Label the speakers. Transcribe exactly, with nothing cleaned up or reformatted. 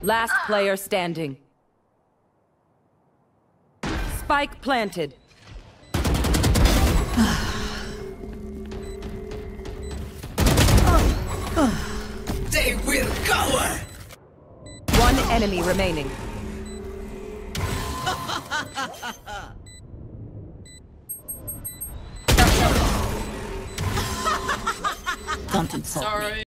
Speaker 1: Last player standing. Spike planted.
Speaker 2: They will cower!
Speaker 1: One enemy remaining.
Speaker 3: Don't insult me.
Speaker 2: Sorry.